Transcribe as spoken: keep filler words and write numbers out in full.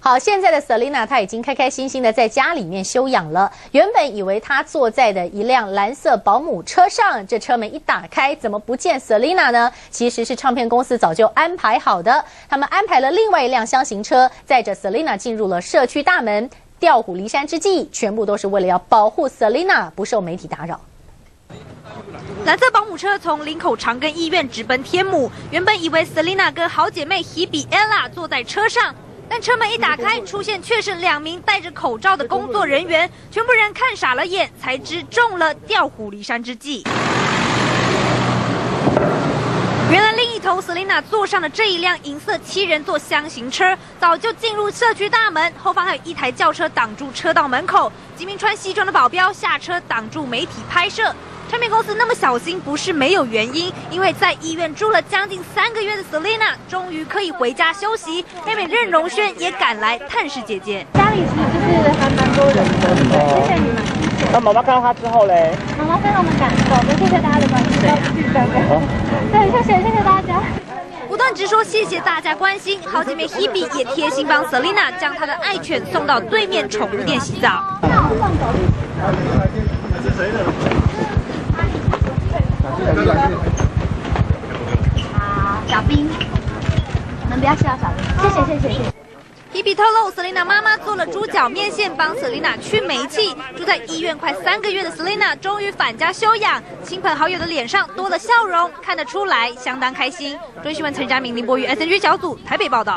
好，现在的 Selina 她已经开开心心的在家里面休养了。原本以为她坐在的一辆蓝色保姆车上，这车门一打开，怎么不见 Selina 呢？其实是唱片公司早就安排好的，他们安排了另外一辆厢型车，载着 Selina 进入了社区大门。调虎离山之计，全部都是为了要保护 Selina 不受媒体打扰。 蓝色保姆车从林口长庚医院直奔天母，原本以为 Selina 跟好姐妹 Hebe、Ella 坐在车上，但车门一打开，出现却是两名戴着口罩的工作人员，全部人看傻了眼，才知中了调虎离山之计。原来另一头 Selina 坐上的这一辆银色七人座厢型车，早就进入社区大门，后方还有一台轿车挡住车道门口，几名穿西装的保镖下车挡住媒体拍摄。 唱片公司那么小心，不是没有原因，因为在医院住了将近三个月的 Selina， 终于可以回家休息。妹妹任容萱也赶来探视姐姐。 家里其实就是还蛮多人的，谢谢你们。 那妈妈看到她之后嘞？ 妈妈非常的感动，谢谢大家的关心，对，谢谢谢谢大家。 不断直说谢谢大家关心，好姐妹 Hebe 也贴心帮 Selina 将她的爱犬送到对面宠物店洗澡。 好，小兵，你们不要笑，小兵，谢谢谢谢谢谢。 Hebe 透露 ，Selina 妈妈做了猪脚面线，帮 Selina 去霉气。住在医院快三个月的 Selina 终于返家休养，亲朋好友的脸上多了笑容，看得出来相当开心。追新闻陈家明、林博宇 S N G 小组台北报道。